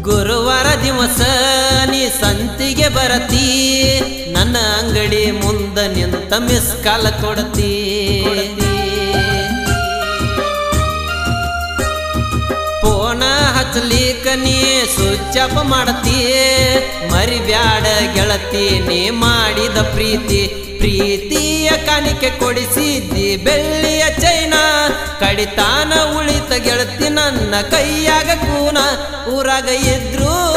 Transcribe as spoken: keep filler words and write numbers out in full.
ಗುರುವಾರ ದಿವಸ ನೀ ಸಂತಿಗೆ ಬರತಿ ನನ್ನ ಅಂಗಡಿ ಮುಂದ ನಿಂತ ಮಿಸ್ ಕಾಲ ಕೊಡತಿ ಫೋನ ಹಚ್ಚಲಿಕ ನೀ ಸ್ವಿಚ್ ಆಫ್ ಮಾಡತಿ ಮರಿಬ್ಯಾಡ ಗೆಳತಿ ನೀ ಮಾಡಿದ ಪ್ರೀತಿ ಪ್ರೀತಿಯ ಕಾಣಿಕೆ ಕೊಡಿಸಿದ್ದಿ ಬೆಳ್ಳಿಯ ಚೈನ ಕಡಿತಾನ ಉಳಿತ ಗೆಳತಿ ನನ್ನ ಕೈಯಾಗ ಕೂನ ಊರಾಗ ಇದ್ರು